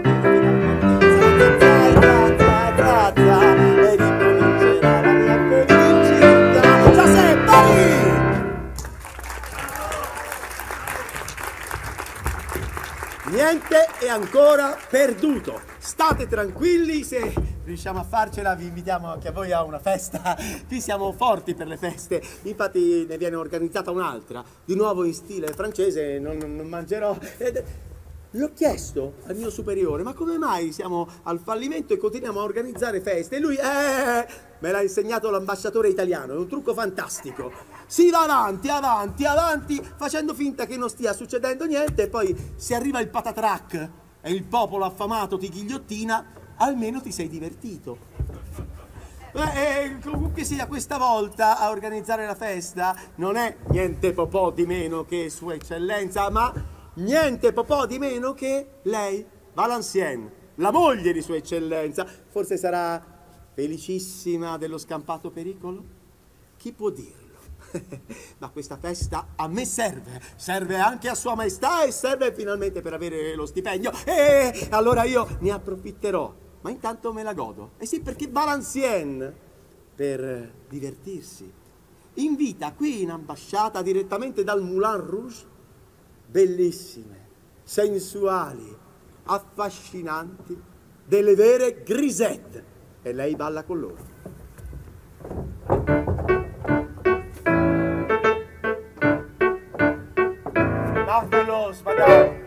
E ricomincerà la mia felicità. Giuseppe! Niente è ancora perduto. State tranquilli, se riusciamo a farcela vi invitiamo anche a voi a una festa. Qui siamo forti per le feste, infatti ne viene organizzata un'altra, di nuovo in stile francese, non, non mangerò. Ed- L'ho chiesto al mio superiore, ma come mai siamo al fallimento e continuiamo a organizzare feste? E lui, eh, me l'ha insegnato l'ambasciatore italiano, è un trucco fantastico. Si va avanti, avanti, avanti, facendo finta che non stia succedendo niente, e poi se arriva il patatrac e il popolo affamato ti ghigliottina, almeno ti sei divertito. E comunque sia, questa volta a organizzare la festa non è niente po' po' di meno che Sua Eccellenza, ma niente po' po' di meno che lei, Valenciennes, la moglie di Sua Eccellenza. Forse sarà felicissima dello scampato pericolo? Chi può dirlo? Ma questa festa a me serve, serve anche a Sua Maestà e serve finalmente per avere lo stipendio. E allora io ne approfitterò, ma intanto me la godo. E sì, perché Valenciennes, per divertirsi, invita qui in ambasciata direttamente dal Moulin Rouge bellissime, sensuali, affascinanti, delle vere grisette, e lei balla con loro. Marvelous, madame.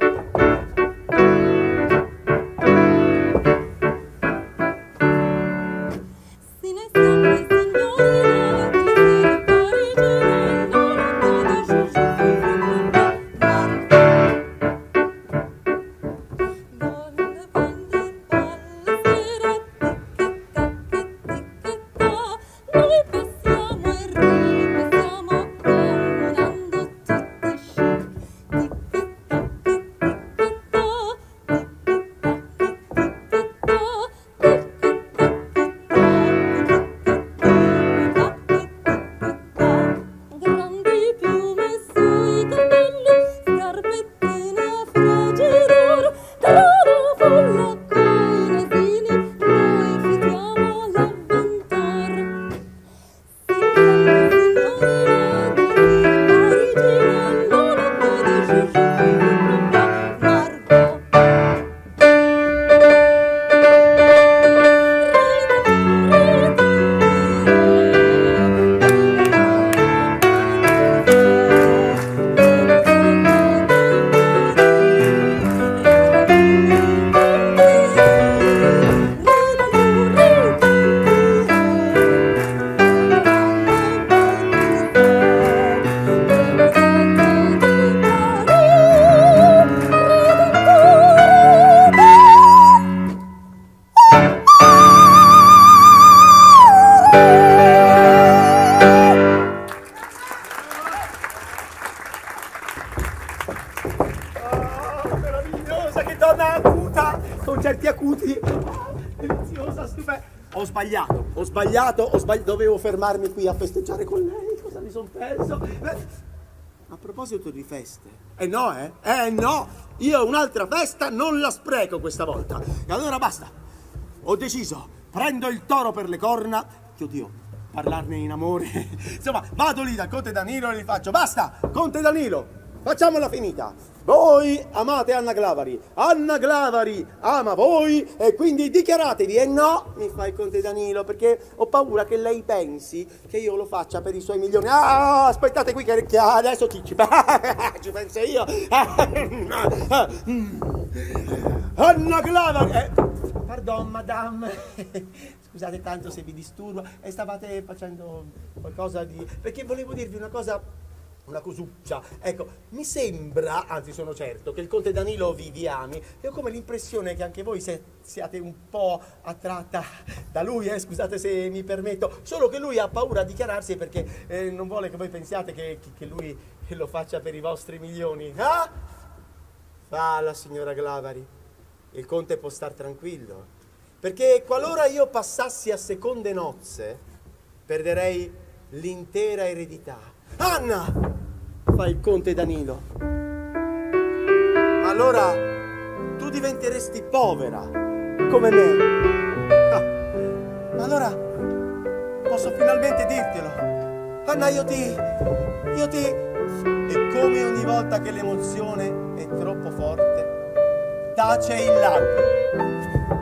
concerti acuti. Deliziosa, stupenda. Ho sbagliato, ho sbagliato, ho sbagliato. Dovevo fermarmi qui a festeggiare con lei. Cosa mi son perso? Beh, a proposito di feste, eh no, eh? Eh no! Io un'altra festa non la spreco questa volta. E allora basta. Ho deciso, prendo il toro per le corna, che oddio, parlarne in amore. Insomma, vado lì dal conte Danilo e gli faccio: basta, conte Danilo, facciamola finita. Voi amate Anna Glavari, Anna Glavari ama voi e quindi dichiaratevi. E no, mi fa il conte Danilo, perché ho paura che lei pensi che io lo faccia per i suoi milioni. Ah, aspettate qui che adesso ci, ci, ci penso io. Anna Glavari. Eh, pardon, madame. Scusate tanto se vi disturbo. E stavate facendo qualcosa di... Perché volevo dirvi una cosa... Una cosuccia. Ecco, mi sembra, anzi sono certo, che il conte Danilo vi, vi ami. E ho come l'impressione che anche voi se, siate un po' attratta da lui, eh, scusate se mi permetto. Solo che lui ha paura a dichiararsi perché eh, non vuole che voi pensiate che, che lui lo faccia per i vostri milioni. Ah? Fa la signora Glavari. Il conte può star tranquillo. Perché qualora io passassi a seconde nozze, perderei l'intera eredità. Anna! Fa il conte Danilo. Ma allora tu diventeresti povera come me. Ah, ma allora posso finalmente dirtelo. Anna, io ti... io ti... E come ogni volta che l'emozione è troppo forte, tace il labbro.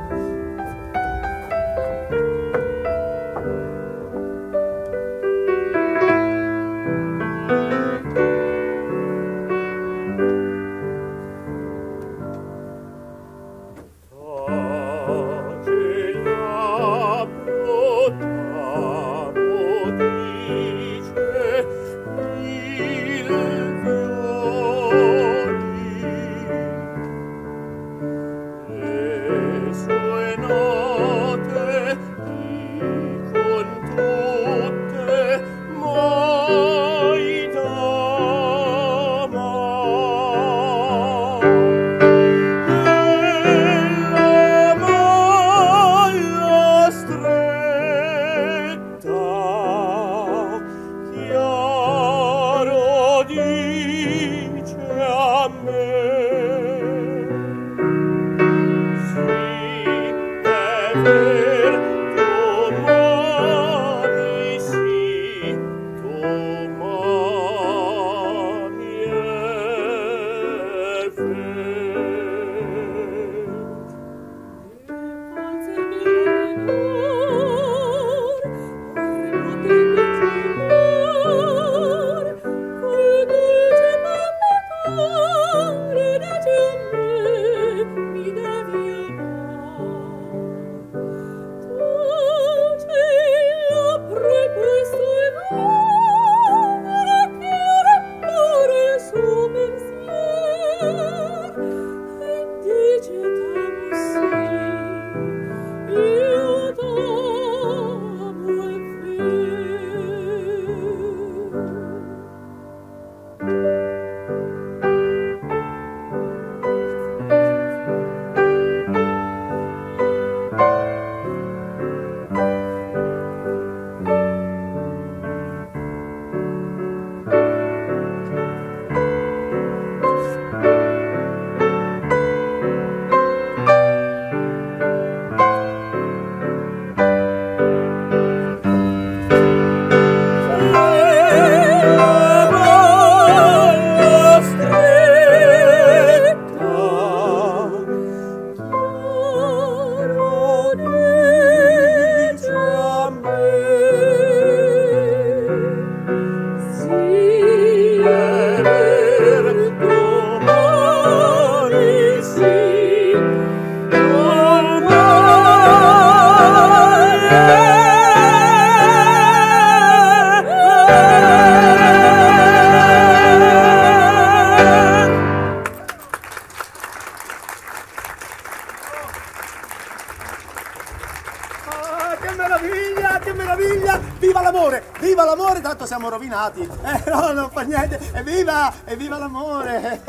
Siamo rovinati, eh, no, non fa niente, evviva, evviva l'amore!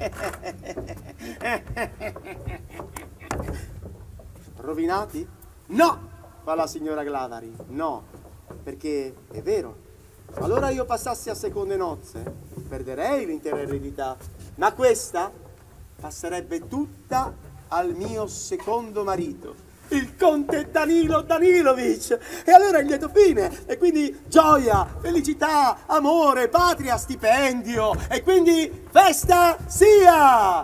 Rovinati? No, fa la signora Glavari, no, perché è vero, allora io passassi a seconde nozze, perderei l'intera eredità, ma questa passerebbe tutta al mio secondo marito. il conte Danilo Danilovic. E allora il lieto fine, e quindi gioia, felicità, amore, patria, stipendio, e quindi festa sia!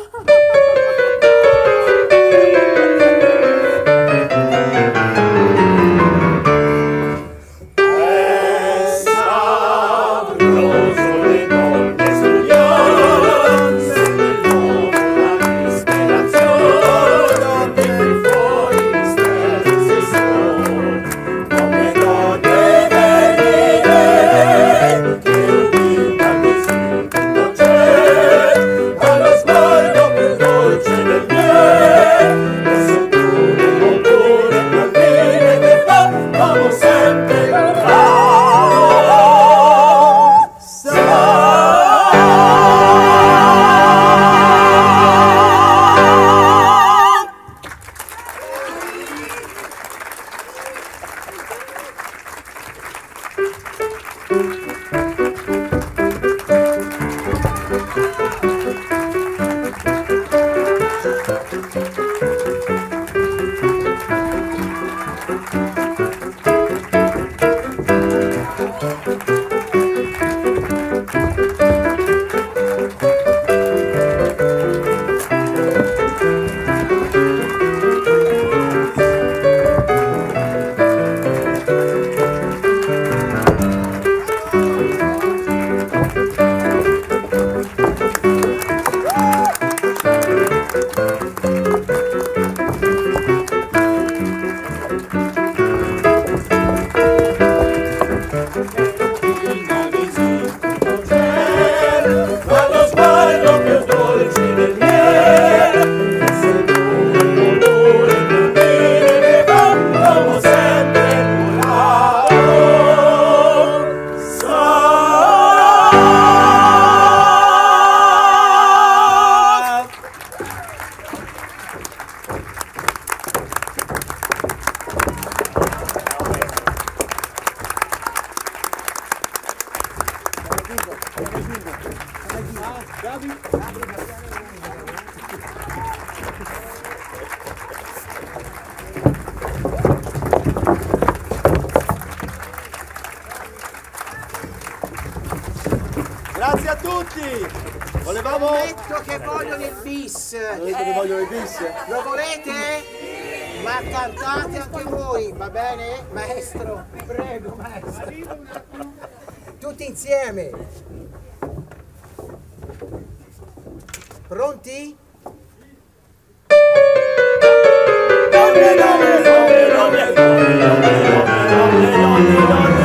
Grazie a tutti! Volevamo... Scommetto che vogliono il bis. Volete che vogliono il bis? Lo volete? Ma cantate anche voi, va bene? Maestro, prego maestro. Tutti insieme. Pronti? Donne, donne, donne, donne, donne, donne, donne, donne, donne.